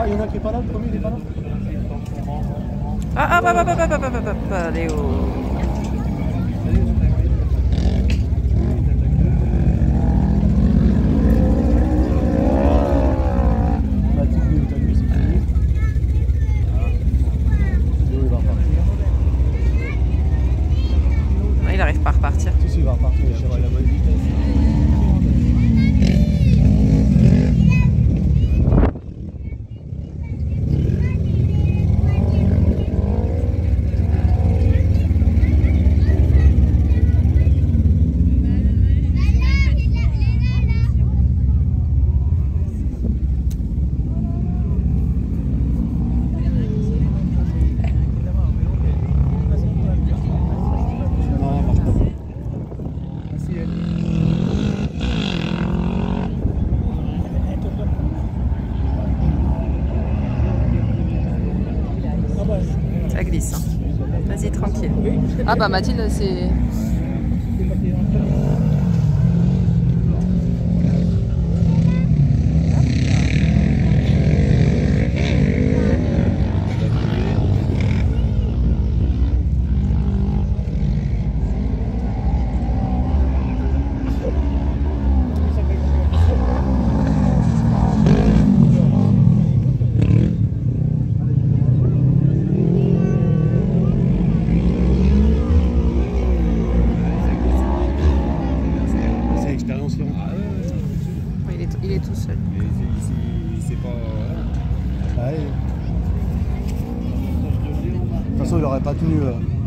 il y en a qui est pas là, le premier il est pas là. Léo. Il n'arrive pas à repartir. Si, il va repartir, il cherche la bonne vitesse. Ça glisse. Hein. Vas-y, tranquille. Ah bah Mathilde, c'est... Il est tout seul. Il sait pas... Ouais. De toute façon, il n'aurait pas tenu...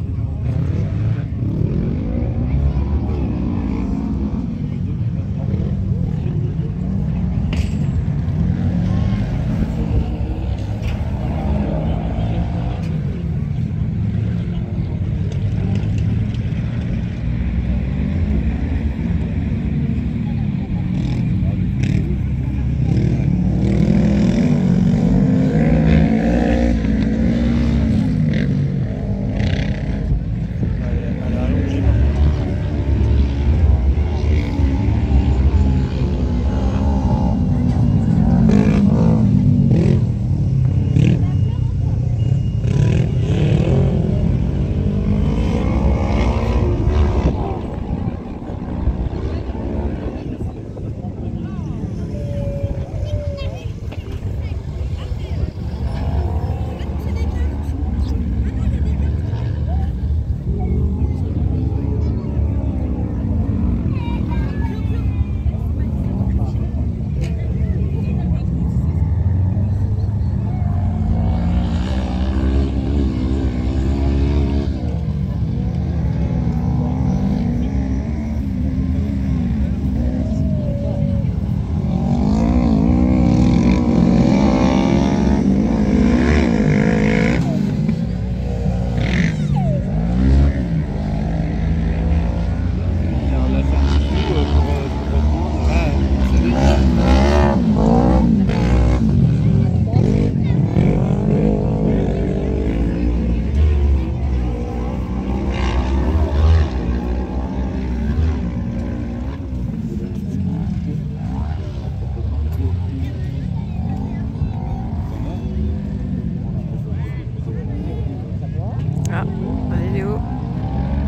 Ah, allez Léo.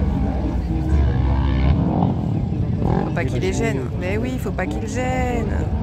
Faut pas qu'il les gêne. Mais oui, faut pas qu'il gêne.